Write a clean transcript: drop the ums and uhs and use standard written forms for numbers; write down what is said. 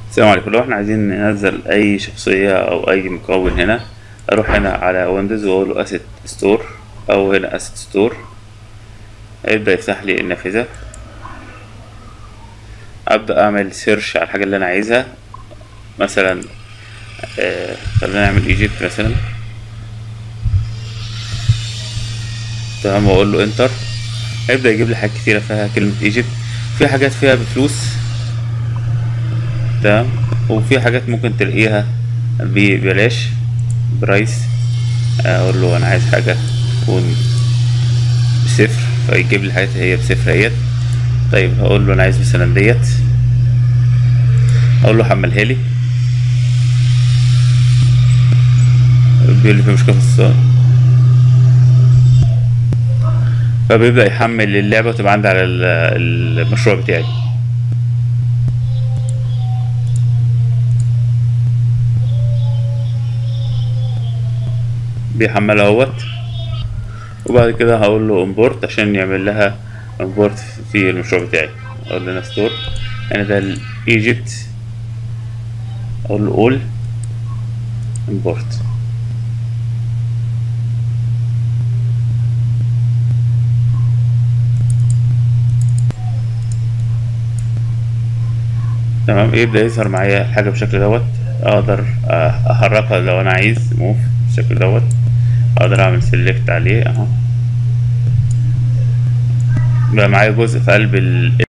السلام عليكم. لو احنا عايزين ننزل اي شخصية او اي مكون هنا، اروح هنا على ويندوز واقول له اسيت ستور او هنا اسيت ستور. هيبدأ يفتح لي النافذة. ابدأ اعمل سيرش على الحاجة اللي انا عايزها. مثلا خلينا نعمل ايجيبت مثلا. تمام، واقول له انتر. هيبدأ يجيب لي حاجات كتيرة فيها كلمة ايجيبت. في حاجات فيها بفلوس، تمام، وفي حاجات ممكن تلاقيها ببلاش، برايس. اقول له انا عايز حاجة تكون بصفر، فيجيب لي الحاجات هي بصفر اهيت. طيب هقول له انا عايز مثلا ديت، اقول له حملها لي. بيقول لي في مشكلة في الصوت، فبيبدأ يحمل اللعبة وتبقى عندي على المشروع بتاعي. بيحملها اهوت. وبعد كده هقول له امبورت عشان يعمل لها امبورت في المشروع بتاعي. اقول له انا ستور، انا ده الايجيبت، اقول له اول امبورت. تمام، يبدأ يظهر معايا الحاجة بالشكل دوت. اقدر احركها لو انا عايز موف بالشكل دوت. اقدر اعمل سيلكت عليه اهو. بقى معايا جزء في قلب